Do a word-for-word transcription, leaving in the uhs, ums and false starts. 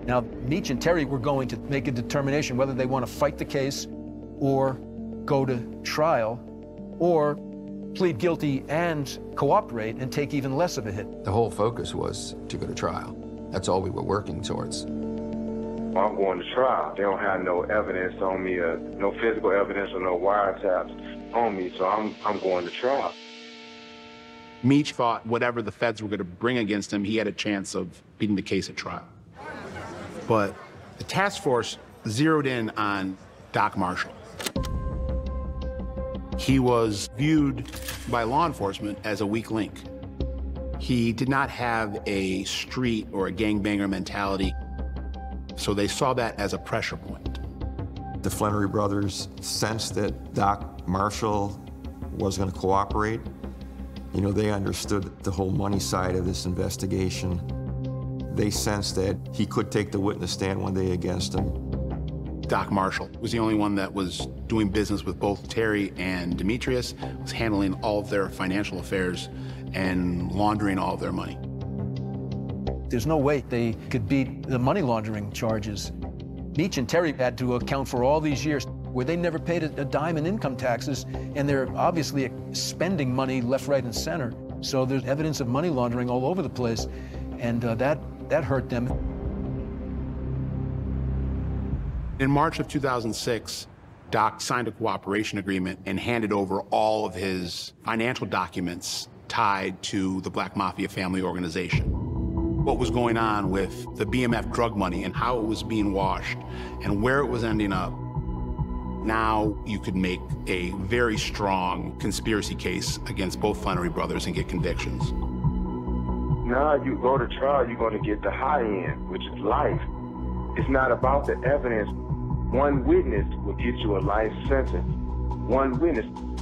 Now, Meach and Terry were going to make a determination whether they want to fight the case or go to trial or plead guilty and cooperate and take even less of a hit. The whole focus was to go to trial. That's all we were working towards. I'm going to trial. They don't have no evidence on me, uh, no physical evidence or no wiretaps on me, so I'm, I'm going to trial. Meach thought whatever the feds were going to bring against him, he had a chance of beating the case at trial. But the task force zeroed in on Doc Marshall. He was viewed by law enforcement as a weak link. He did not have a street or a gangbanger mentality, so they saw that as a pressure point. The Flenory brothers sensed that Doc Marshall was going to cooperate. You know, they understood the whole money side of this investigation. They sensed that he could take the witness stand one day against him. Doc Marshall was the only one that was doing business with both Terry and Demetrius, was handling all of their financial affairs and laundering all of their money. There's no way they could beat the money laundering charges. Meach and Terry had to account for all these years where they never paid a, a dime in income taxes, and they're obviously spending money left, right, and center. So there's evidence of money laundering all over the place, and uh, that, that hurt them. In March of two thousand six, Doc signed a cooperation agreement and handed over all of his financial documents tied to the Black Mafia family organization. What was going on with the B M F drug money and how it was being washed and where it was ending up. Now you could make a very strong conspiracy case against both Flenory brothers and get convictions. Now you go to trial, you're going to get the high end, which is life. It's not about the evidence. One witness will get you a life sentence. One witness.